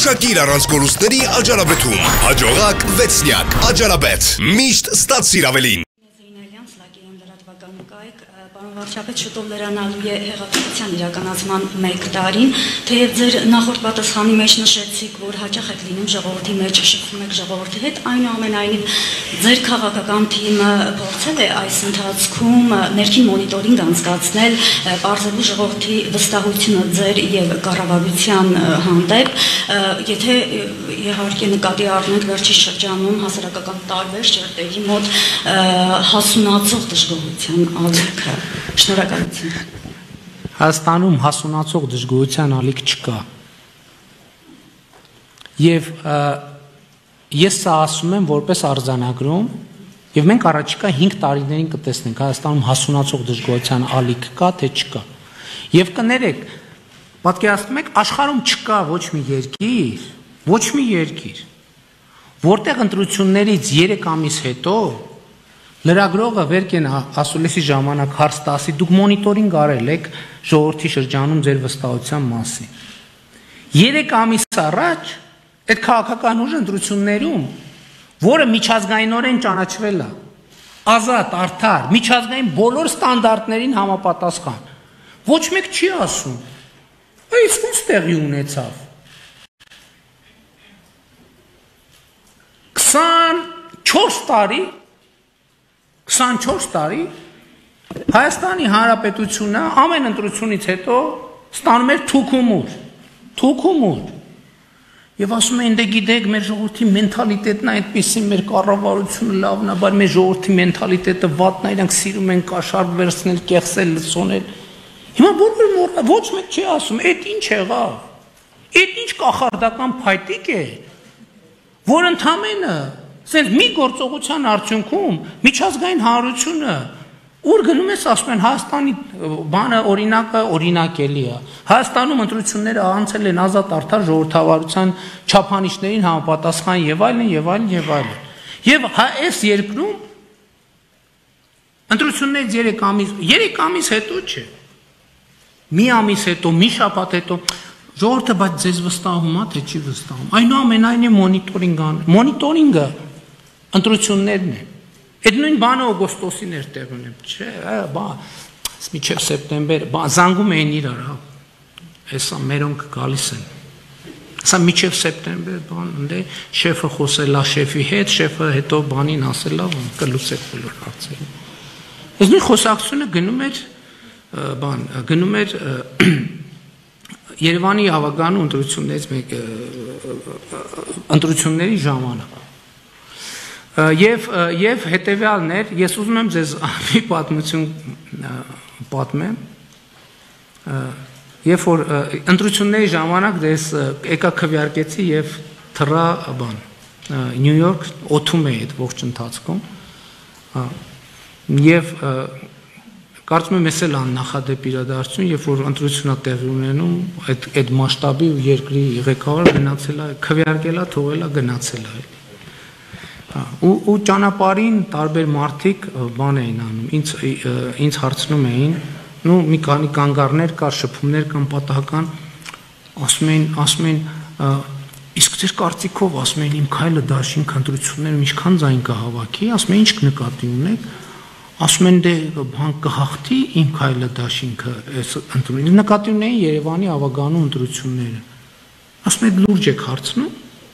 Մշակիր առանց կորուստների Աջարաբեթում։ Հաջողակ 6-նյակ Աջարաբեթ։ Միշտ ստացիր ավելին։ Վարչապետ շուտով լրանալու է հեղափոխության իրականացման 1 տարին, թեև ձեր նախորդ պատասխանի մեջ նշեցիք, որ հաճախ եք լինում ժողովրդի մեջ, շփվում եք ժողովրդի հետ, այնուամենայնիվ ձեր քաղաքական թիմը փորձել է այս ընթացքում ներքին մոնիտորինգ անցկացնել, պարզելու ժողովրդի վստահությունը ձեր եւ կառավարության հանդեպ, եթե իհարկե նկատի առնենք վերջի շրջանում հասարակական տարբեր շերտերի մոտ հասունացող դժգոհության ալիքը։ Շնորհակալություն։ Հայաստանում հասունացող դժգոհության ալիք չկա։ Եվ ես սա ասում եմ որպես արձանագրում, եւ մենք առաջիկա 5 տարիներին կտեսնենք Հայաստանում հասունացող դժգոհության ալիք կա թե չկա։ Եվ կներեք, պատկերացնում եք, աշխարհում չկա ոչ մի երկիր, որտեղ ընտրություններից 3 ամիս հետո լրագրողը վեր կենա ասուլիսի ժամանակ հարց տասի, դուք մոնիտորինգ արել եք ժողովրդի շրջանում ձեր վստահության մասին։ 3 ամիս առաջ այդ քաղաքական ուժը ընտրություններում, որը միջազգայինորեն ճանաչվել է, ազատ, արդար, միջազգային բոլոր ստանդարտներին համապատասխան, ոչ մեկ չի ասում, այս ո՞նց տեղի ունեցավ։ 24 տարի Հայաստանի Հանրապետությունը ամեն ընտրությունից հետո ստանում էր թուքումուր եւ ասում էին դե գիտեք մեր ժողովրդի մենթալիտետն է այդպեսին, մեր կառավարությունը լավն է, բայց մեր ժողովրդի մենթալիտետը վատն է, իրանք սիրում են կաշառք վերցնել, կեղսել, լցոնել։ Հիմա բոլորը ոչ մեկ չի ասում, այդ ինչ եղավ։ Այդ ինչ կախարդական փայտիկ է, որ ընդամենը Սենց մի գործողության արդյունքում միջազգային հանրությունը ուր գնում ես ասում են Հայաստանի բանը օրինակը օրինակելի է։ Հայաստանում ընտրությունները անցել են ազատ արդար ժողովրդավարության չափանիշներին համապատասխան եւ այլն։ Եվ այս երկրում ընտրություններից 3 ամիս հետո չէ։ Մի ամիս հետո, մի շաբաթ հետո ժողովուրդը բայց ձեզ վստահում է թե չի վստահում։ Այնուամենայնիվ մոնիտորինգը ընտրություններն է։ Այդ նույն բանը օգոստոսին էր տեղ ունեմ, չէ, մինչև սեպտեմբեր, զանգում էին իրար, հեսա մերոնք գալիս են։ Սա մինչև սեպտեմբեր բան, ընդ շեֆը խոսել է շեֆի հետ, շեֆը հետո բանին ասել է, կլուծեք բոլոր հարցերը։ Այս նույն խոսակցությունը գնում էր Երևանի ավագանու ընտրությունների ժամանակ։ Եվ հետևյալն էր, ես ուզում եմ ձեզ մի պատմություն պատմեմ, երբ որ ընտրությունների ժամանակ ես եկա քվեարկեցի եւ թռա բան Նյու Յորք օթում էի այդ ողջ ընթացքում եւ կարծում եմ ես էլ աննախադեպ իրադարձություն, երբ որ ընտրությունա տեղի ունենում, այդ մասշտաբի ու երկրի ղեկավարը գնացել է, քվեարկել է, թողել է, գնացել է։ Ու ճանապարհին տարբեր մարդիկ բան էին անում, ինձ հարցնում էին, մի քանի կանգառներ կար, շփումներ կան պատահական, ասում էին, իսկ ձեր կարծիքով, ասում էին, իմ քայլը դաշինք ընտրություններում ինչքան ձայն կհավաքի, ասում էին, ինչ նկատի ունեք, ասում են դե բան կհաղթի իմ քայլը դաշինքը այս ընտրությունները, նկատի ունեին Երևանի ավագանու ընտրությունները, ասում են լուրջ եք հարցնում,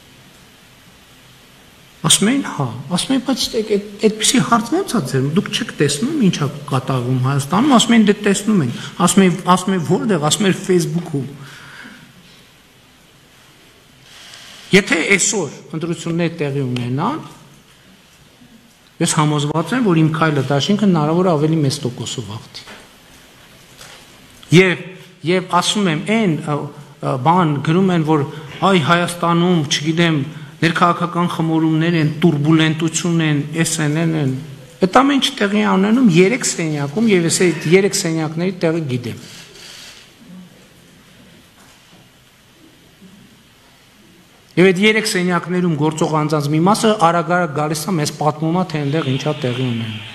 ասում էին, հա, ասում էին, բայց այդպիսի հարց ո՞նց է ձեր, դուք չեք տեսնում ինչ է կատարվում Հայաստանում, ասում էին դե տեսնում են, ասում են որտեղ, ասում են Facebook-ում։ Եթե այսօր ընտրություններ տեղի ունենան, ես համոզված եմ, որ իմ քայլը դաշինքը հնարավոր է ավելի մեծ տոկոսով հաղթի։ Եվ ասում եմ, այն բան գրում են, որ այ Հայաստանում, չգիտեմ, ներքաղաքական խմորումներ են, տուրբուլենտություն են, են, այդ ամեն ինչ տեղի ունենում 3 սենյակում եւ ես այդ 3 սենյակների տեղը գիտեմ։ Եվ այդ 3 սենյակներում գործող անձանց մի մասը արագ գալիս է մեզ պատմում է թե այնտեղ ինչա տեղի ունենում։